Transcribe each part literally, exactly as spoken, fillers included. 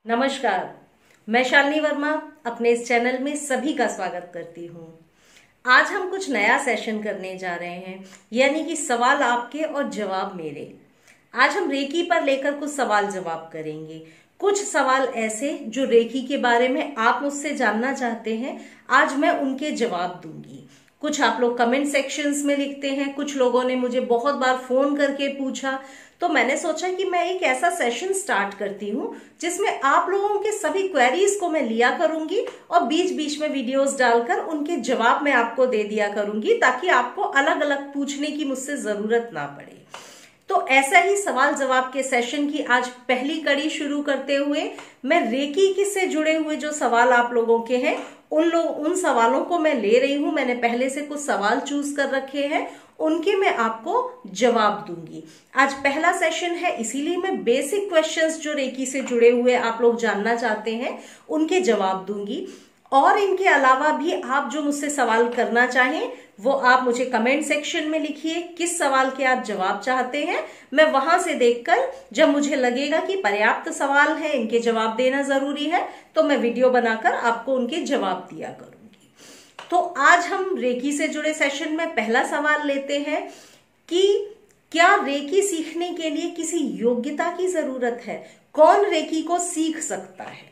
नमस्कार, मैं शालिनी वर्मा अपने इस चैनल में सभी का स्वागत करती हूँ। आज हम कुछ नया सेशन करने जा रहे हैं, यानी कि सवाल आपके और जवाब मेरे। आज हम रेकी पर लेकर कुछ सवाल जवाब करेंगे। कुछ सवाल ऐसे जो रेकी के बारे में आप मुझसे जानना चाहते हैं, आज मैं उनके जवाब दूंगी। कुछ आप लोग कमेंट सेक्शंस में लिखते हैं, कुछ लोगों ने मुझे बहुत बार फोन करके पूछा, तो मैंने सोचा कि मैं एक ऐसा सेशन स्टार्ट करती हूँ जिसमें आप लोगों के सभी क्वेरीज को मैं लिया करूंगी और बीच बीच में वीडियोस डालकर उनके जवाब मैं आपको दे दिया करूंगी, ताकि आपको अलग अलग पूछने की मुझसे जरूरत ना पड़े। तो ऐसा ही सवाल जवाब के सेशन की आज पहली कड़ी शुरू करते हुए मैं रेकी से जुड़े हुए जो सवाल आप लोगों के हैं उन लोग उन सवालों को मैं ले रही हूं। मैंने पहले से कुछ सवाल चूज कर रखे हैं, उनके मैं आपको जवाब दूंगी। आज पहला सेशन है, इसीलिए मैं बेसिक क्वेश्चंस जो रेकी से जुड़े हुए आप लोग जानना चाहते हैं उनके जवाब दूंगी। और इनके अलावा भी आप जो मुझसे सवाल करना चाहें वो आप मुझे कमेंट सेक्शन में लिखिए, किस सवाल के आप जवाब चाहते हैं। मैं वहां से देखकर जब मुझे लगेगा कि पर्याप्त सवाल है, इनके जवाब देना जरूरी है, तो मैं वीडियो बनाकर आपको उनके जवाब दिया करूंगी। तो आज हम रेकी से जुड़े सेशन में पहला सवाल लेते हैं कि क्या रेकी सीखने के लिए किसी योग्यता की जरूरत है? कौन रेकी को सीख सकता है?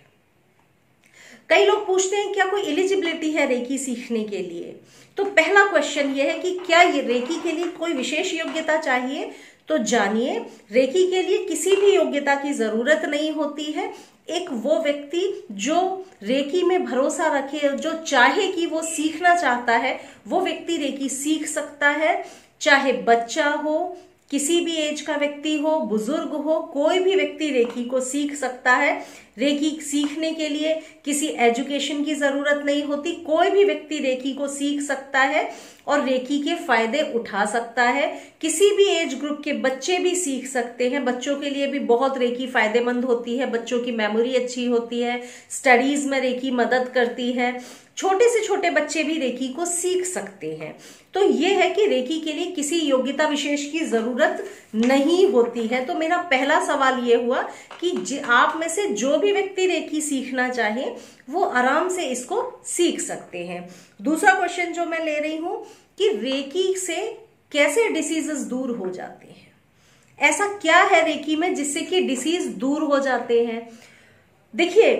कई लोग पूछते हैं क्या कोई एलिजिबिलिटी है रेकी सीखने के लिए। तो पहला क्वेश्चन ये है कि क्या ये रेकी के लिए कोई विशेष योग्यता चाहिए? तो जानिए, रेकी के लिए किसी भी योग्यता की जरूरत नहीं होती है। एक वो व्यक्ति जो रेकी में भरोसा रखे, जो चाहे कि वो सीखना चाहता है, वो व्यक्ति रेकी सीख सकता है। चाहे बच्चा हो, किसी भी एज का व्यक्ति हो, बुजुर्ग हो, कोई भी व्यक्ति रेकी को सीख सकता है। रेकी सीखने के लिए किसी एजुकेशन की जरूरत नहीं होती, कोई भी व्यक्ति रेकी को सीख सकता है और रेकी के फायदे उठा सकता है। किसी भी एज ग्रुप के बच्चे भी सीख सकते हैं। बच्चों के लिए भी बहुत रेकी फायदेमंद होती है, बच्चों की मेमोरी अच्छी होती है, स्टडीज में रेकी मदद करती है। छोटे से छोटे बच्चे भी रेकी को सीख सकते हैं। तो ये है कि रेकी के लिए किसी योग्यता विशेष की जरूरत नहीं होती है। तो मेरा पहला सवाल ये हुआ कि आप में से जो भी व्यक्ति रेकी सीखना चाहे वो आराम से इसको सीख सकते हैं। दूसरा क्वेश्चन जो मैं ले रही हूं कि रेकी से कैसे डिसीजेस दूर हो जाते हैं? ऐसा क्या है रेकी में जिससे कि डिसीज दूर हो जाते हैं? देखिए,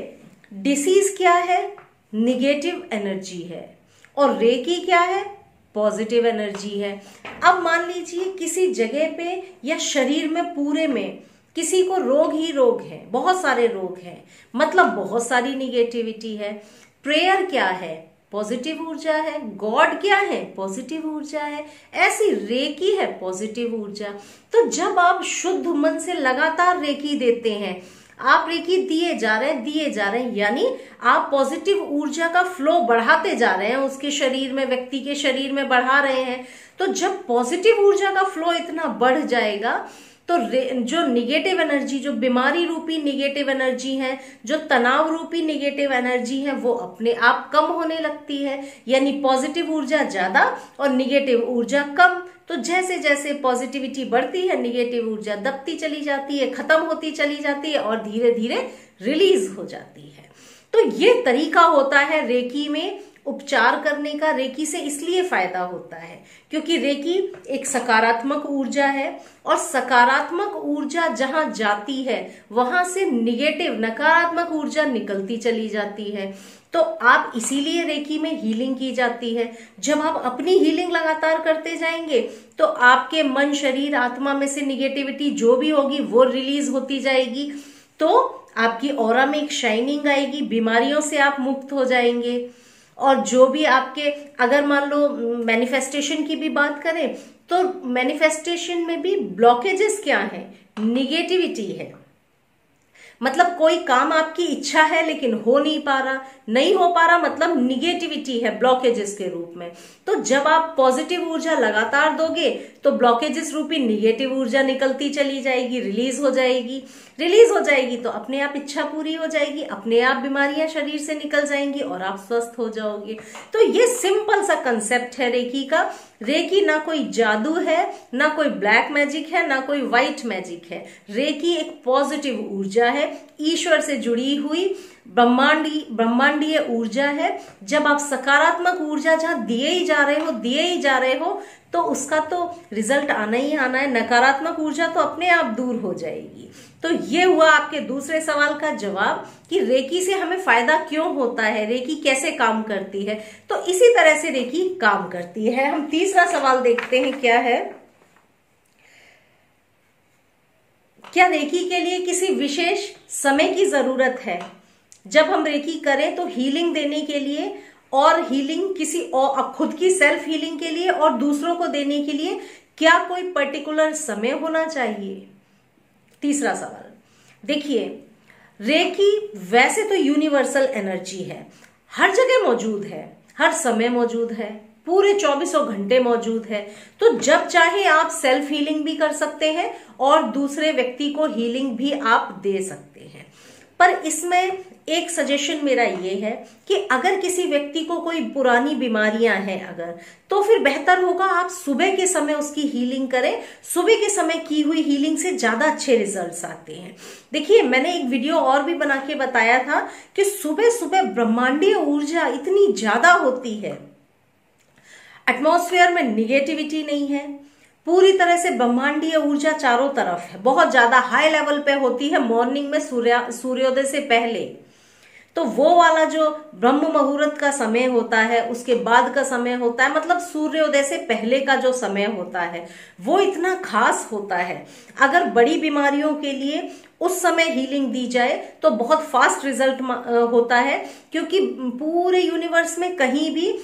डिसीज क्या है? निगेटिव एनर्जी है और रेकी क्या है? पॉजिटिव एनर्जी है। अब मान लीजिए किसी जगह पे या शरीर में पूरे में किसी को रोग ही रोग है, बहुत सारे रोग हैं, मतलब बहुत सारी निगेटिविटी है। प्रेयर क्या है? पॉजिटिव ऊर्जा है। गॉड क्या है? पॉजिटिव ऊर्जा है। ऐसी रेकी है पॉजिटिव ऊर्जा। तो जब आप शुद्ध मन से लगातार रेकी देते हैं, आप रेकी दिए जा रहे हैं दिए जा रहे हैं यानी आप पॉजिटिव ऊर्जा का फ्लो बढ़ाते जा रहे हैं, उसके शरीर में, व्यक्ति के शरीर में बढ़ा रहे हैं। तो जब पॉजिटिव ऊर्जा का फ्लो इतना बढ़ जाएगा तो जो निगेटिव एनर्जी, जो बीमारी रूपी निगेटिव एनर्जी है, जो तनाव रूपी निगेटिव एनर्जी है, वो अपने आप कम होने लगती है। यानी पॉजिटिव ऊर्जा ज्यादा और निगेटिव ऊर्जा कम। तो जैसे जैसे पॉजिटिविटी बढ़ती है, निगेटिव ऊर्जा दबती चली जाती है, खत्म होती चली जाती है और धीरे धीरे रिलीज हो जाती है। तो ये तरीका होता है रेकी में उपचार करने का। रेकी से इसलिए फायदा होता है क्योंकि रेकी एक सकारात्मक ऊर्जा है और सकारात्मक ऊर्जा जहां जाती है वहां से निगेटिव, नकारात्मक ऊर्जा निकलती चली जाती है। तो आप इसीलिए रेकी में हीलिंग की जाती है। जब आप अपनी हीलिंग लगातार करते जाएंगे तो आपके मन, शरीर, आत्मा में से निगेटिविटी जो भी होगी वो रिलीज होती जाएगी। तो आपकी ऑरा में एक शाइनिंग आएगी, बीमारियों से आप मुक्त हो जाएंगे। और जो भी आपके, अगर मान लो मैनिफेस्टेशन की भी बात करें तो मैनिफेस्टेशन में भी ब्लॉकेजेस क्या है? निगेटिविटी है। मतलब कोई काम आपकी इच्छा है लेकिन हो नहीं पा रहा, नहीं हो पा रहा मतलब निगेटिविटी है, ब्लॉकेजेस के रूप में। तो जब आप पॉजिटिव ऊर्जा लगातार दोगे तो ब्लॉकेजेस रूपी निगेटिव ऊर्जा निकलती चली जाएगी, रिलीज हो जाएगी। रिलीज हो जाएगी तो अपने आप इच्छा पूरी हो जाएगी, अपने आप बीमारियां शरीर से निकल जाएंगी और आप स्वस्थ हो जाओगे। तो ये सिंपल सा कंसेप्ट है रेकी का। रेकी ना कोई जादू है, ना कोई ब्लैक मैजिक है, ना कोई व्हाइट मैजिक है। रेकी एक पॉजिटिव ऊर्जा है, ईश्वर से जुड़ी हुई ब्रह्मांडी ब्रह्मांडीय ऊर्जा है। जब आप सकारात्मक ऊर्जा जहां दिए ही जा रहे हो दिए ही जा रहे हो तो उसका तो रिजल्ट आना ही आना है। नकारात्मक ऊर्जा तो अपने आप दूर हो जाएगी। तो ये हुआ आपके दूसरे सवाल का जवाब कि रेकी से हमें फायदा क्यों होता है, रेकी कैसे काम करती है। तो इसी तरह से रेकी काम करती है। हम तीसरा सवाल देखते हैं क्या है। क्या रेकी के लिए किसी विशेष समय की जरूरत है? जब हम रेकी करें तो हीलिंग देने के लिए और हीलिंग किसी और खुद की सेल्फ हीलिंग के लिए और दूसरों को देने के लिए क्या कोई पर्टिकुलर समय होना चाहिए? तीसरा सवाल देखिए, रेकी वैसे तो यूनिवर्सल एनर्जी है, हर जगह मौजूद है, हर समय मौजूद है, पूरे चौबीसों घंटे मौजूद है। तो जब चाहे आप सेल्फ हीलिंग भी कर सकते हैं और दूसरे व्यक्ति को हीलिंग भी आप दे सकते हैं। पर इसमें एक सजेशन मेरा ये है कि अगर किसी व्यक्ति को कोई पुरानी बीमारियां हैं अगर, तो फिर बेहतर होगा आप सुबह के समय उसकी हीलिंग करें। सुबह के समय की हुई हीलिंग से ज्यादा अच्छे रिजल्ट्स आते हैं। देखिए, मैंने एक वीडियो और भी बना के बताया था कि सुबह सुबह ब्रह्मांडीय ऊर्जा इतनी ज्यादा होती है, एटमॉस्फेयर में निगेटिविटी नहीं है, पूरी तरह से ब्रह्मांडीय ऊर्जा चारों तरफ है, बहुत ज्यादा हाई लेवल पे होती है मॉर्निंग में सूर्य सूर्योदय से पहले। तो वो वाला जो ब्रह्म मुहूर्त का समय होता है, उसके बाद का समय होता है, मतलब सूर्योदय से पहले का जो समय होता है वो इतना खास होता है। अगर बड़ी बीमारियों के लिए उस समय हीलिंग दी जाए तो बहुत फास्ट रिजल्ट होता है, क्योंकि पूरे यूनिवर्स में कहीं भी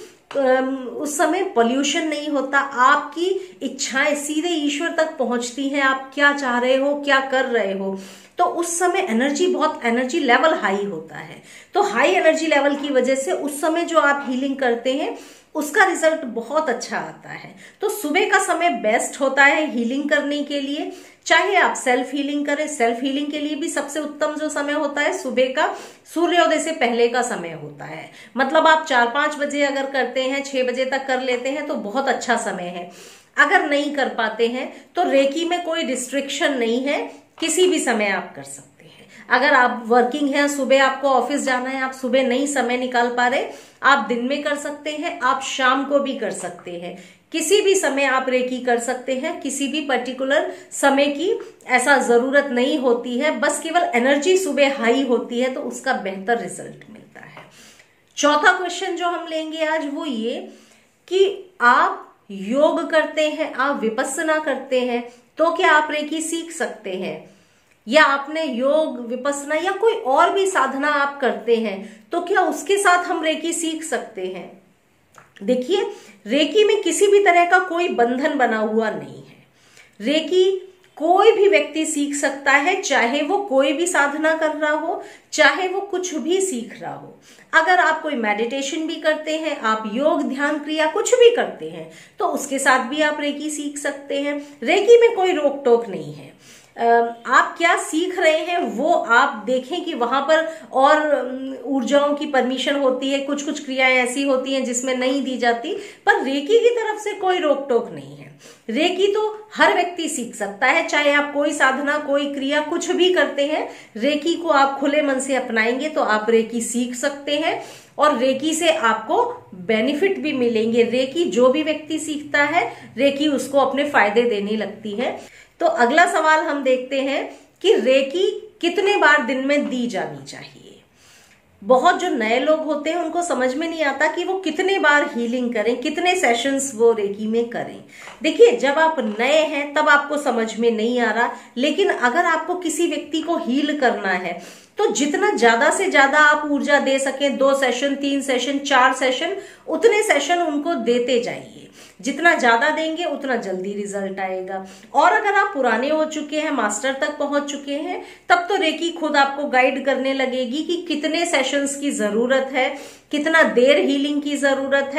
उस समय पोल्यूशन नहीं होता। आपकी इच्छाएं सीधे ईश्वर तक पहुंचती हैं, आप क्या चाह रहे हो, क्या कर रहे हो। तो उस समय एनर्जी बहुत एनर्जी लेवल हाई होता है। तो हाई एनर्जी लेवल की वजह से उस समय जो आप हीलिंग करते हैं उसका रिजल्ट बहुत अच्छा आता है। तो सुबह का समय बेस्ट होता है हीलिंग करने के लिए। चाहे आप सेल्फ हीलिंग करें, सेल्फ हीलिंग के लिए भी सबसे उत्तम जो समय होता है सुबह का सूर्योदय से पहले का समय होता है। मतलब आप चार पांच बजे अगर करते हैं, छह बजे तक कर लेते हैं तो बहुत अच्छा समय है। अगर नहीं कर पाते हैं तो रेकी में कोई रिस्ट्रिक्शन नहीं है, किसी भी समय आप कर सकते हैं। अगर आप वर्किंग हैं, सुबह आपको ऑफिस जाना है, आप सुबह नहीं समय निकाल पा रहे, आप दिन में कर सकते हैं, आप शाम को भी कर सकते हैं, किसी भी समय आप रेकी कर सकते हैं। किसी भी पर्टिकुलर समय की ऐसा जरूरत नहीं होती है, बस केवल एनर्जी सुबह हाई होती है तो उसका बेहतर रिजल्ट मिलता है। चौथा क्वेश्चन जो हम लेंगे आज वो ये कि आप योग करते हैं, आप विपस्सना करते हैं, तो क्या आप रेकी सीख सकते हैं? या आपने योग, विपस्सना या कोई और भी साधना आप करते हैं तो क्या उसके साथ हम रेकी सीख सकते हैं? देखिए, रेकी में किसी भी तरह का कोई बंधन बना हुआ नहीं है। रेकी कोई भी व्यक्ति सीख सकता है, चाहे वो कोई भी साधना कर रहा हो, चाहे वो कुछ भी सीख रहा हो। अगर आप कोई मेडिटेशन भी करते हैं, आप योग, ध्यान, क्रिया कुछ भी करते हैं तो उसके साथ भी आप रेकी सीख सकते हैं। रेकी में कोई रोक टोक नहीं है। आप क्या सीख रहे हैं वो आप देखें कि वहां पर और ऊर्जाओं की परमिशन होती है, कुछ कुछ क्रियाएं ऐसी होती हैं जिसमें नहीं दी जाती, पर रेकी की तरफ से कोई रोक टोक नहीं है। रेकी तो हर व्यक्ति सीख सकता है, चाहे आप कोई साधना, कोई क्रिया कुछ भी करते हैं, रेकी को आप खुले मन से अपनाएंगे तो आप रेकी सीख सकते हैं और रेकी से आपको बेनिफिट भी मिलेंगे। रेकी जो भी व्यक्ति सीखता है, रेकी उसको अपने फायदे देने लगती है। तो अगला सवाल हम देखते हैं कि रेकी कितने बार दिन में दी जानी चाहिए। बहुत जो नए लोग होते हैं उनको समझ में नहीं आता कि वो कितने बार हीलिंग करें, कितने सेशंस वो रेकी में करें। देखिए, जब आप नए हैं तब आपको समझ में नहीं आ रहा, लेकिन अगर आपको किसी व्यक्ति को हील करना है तो जितना ज्यादा से ज्यादा आप ऊर्जा दे सकें, दो सेशन, तीन सेशन, चार सेशन, उतने सेशन उनको देते जाइए। जितना ज्यादा देंगे उतना जल्दी रिजल्ट आएगा। और अगर आप पुराने हो चुके हैं, मास्टर तक पहुंच चुके हैं, तब तो रेकी खुद आपको गाइड करने लगेगी कि कितने सेशंस की जरूरत है, कितना देर हीलिंग की जरूरत है,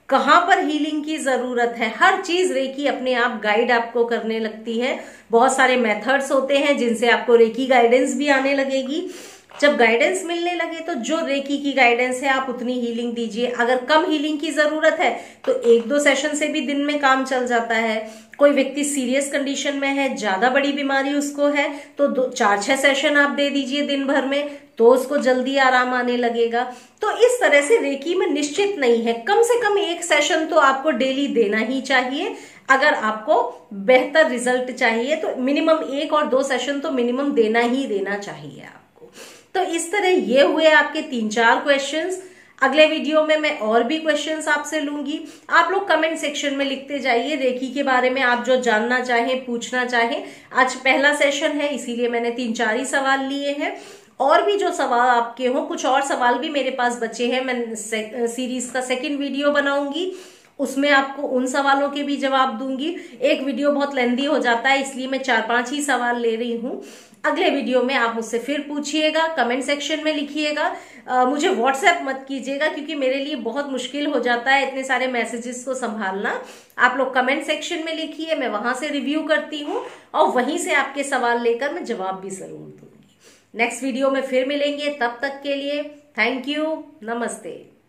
कहाँ पर हीलिंग की जरूरत है, हर चीज रेकी अपने आप गाइड आपको करने लगती है। बहुत सारे मेथड्स होते हैं जिनसे आपको रेकी गाइडेंस भी आने लगेगी। जब गाइडेंस मिलने लगे तो जो रेकी की गाइडेंस है आप उतनी हीलिंग दीजिए। अगर कम हीलिंग की जरूरत है तो एक दो सेशन से भी दिन में काम चल जाता है। कोई व्यक्ति सीरियस कंडीशन में है, ज्यादा बड़ी बीमारी उसको है, तो दो चार छह सेशन आप दे दीजिए दिन भर में, तो उसको जल्दी आराम आने लगेगा। तो इस तरह से रेकी में निश्चित नहीं है, कम से कम एक सेशन तो आपको डेली देना ही चाहिए। अगर आपको बेहतर रिजल्ट चाहिए तो मिनिमम एक और दो सेशन तो मिनिमम देना ही देना चाहिए आपको। तो इस तरह ये हुए आपके तीन चार क्वेश्चंस। अगले वीडियो में मैं और भी क्वेश्चंस आपसे लूंगी। आप लोग कमेंट सेक्शन में लिखते जाइए रेकी के बारे में, आप जो जानना चाहें, पूछना चाहें। आज पहला सेशन है इसीलिए मैंने तीन चार ही सवाल लिए हैं। और भी जो सवाल आपके हों, कुछ और सवाल भी मेरे पास बचे हैं, मैं सीरीज का सेकंड वीडियो बनाऊंगी, उसमें आपको उन सवालों के भी जवाब दूंगी। एक वीडियो बहुत लेंदी हो जाता है इसलिए मैं चार पांच ही सवाल ले रही हूं। अगले वीडियो में आप मुझसे फिर पूछिएगा, कमेंट सेक्शन में लिखिएगा। मुझे व्हाट्सएप मत कीजिएगा क्योंकि मेरे लिए बहुत मुश्किल हो जाता है इतने सारे मैसेजेस को संभालना। आप लोग कमेंट सेक्शन में लिखिए, मैं वहां से रिव्यू करती हूँ और वहीं से आपके सवाल लेकर मैं जवाब भी जरूर दूंगी। नेक्स्ट वीडियो में फिर मिलेंगे, तब तक के लिए थैंक यू, नमस्ते।